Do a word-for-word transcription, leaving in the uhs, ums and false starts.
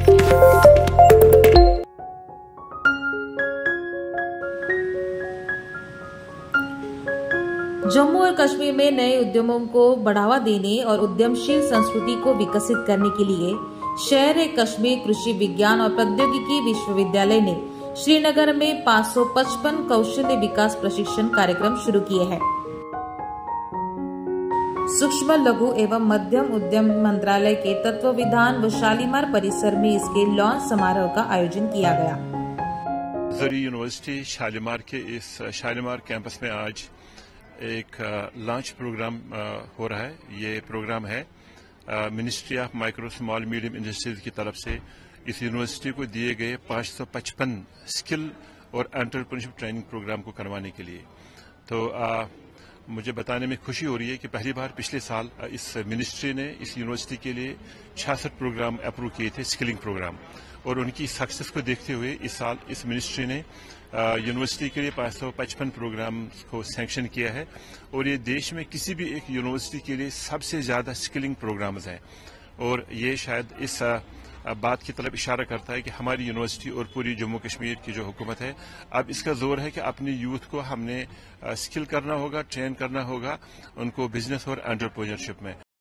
जम्मू और कश्मीर में नए उद्यमों को बढ़ावा देने और उद्यमशील संस्कृति को विकसित करने के लिए शहर कश्मीर कृषि विज्ञान और प्रौद्योगिकी विश्वविद्यालय ने श्रीनगर में पाँच सौ पचपन कौशल्य विकास प्रशिक्षण कार्यक्रम शुरू किए हैं। सूक्ष्म लघु एवं मध्यम उद्यम मंत्रालय के तत्वावधान व शालीमार परिसर में इसके लॉन्च समारोह का आयोजन किया गया। जरी यूनिवर्सिटी शालीमार के इस शालीमार कैंपस में आज एक लॉन्च प्रोग्राम हो रहा है। ये प्रोग्राम है ministry of micro small medium industries की तरफ से इस यूनिवर्सिटी को दिए गए पाँच सौ पचपन स्किल और एंटरप्रेन्योरशिप ट्रेनिंग प्रोग्राम को करवाने के लिए। तो आ, मुझे बताने में खुशी हो रही है कि पहली बार पिछले साल इस मिनिस्ट्री ने इस यूनिवर्सिटी के लिए छियासठ प्रोग्राम अप्रूव किए थे, स्किलिंग प्रोग्राम, और उनकी सक्सेस को देखते हुए इस साल इस मिनिस्ट्री ने यूनिवर्सिटी के लिए पाँच सौ पचपन प्रोग्राम को सैंक्शन किया है। और ये देश में किसी भी एक यूनिवर्सिटी के लिए सबसे ज़्यादा स्किलिंग प्रोग्राम्स हैं। और ये शायद इस बात की तरफ इशारा करता है कि हमारी यूनिवर्सिटी और पूरी जम्मू कश्मीर की जो हुकूमत है, अब इसका जोर है कि अपनी यूथ को हमने स्किल करना होगा, ट्रेन करना होगा उनको बिजनेस और एंटरप्रेन्योरशिप में।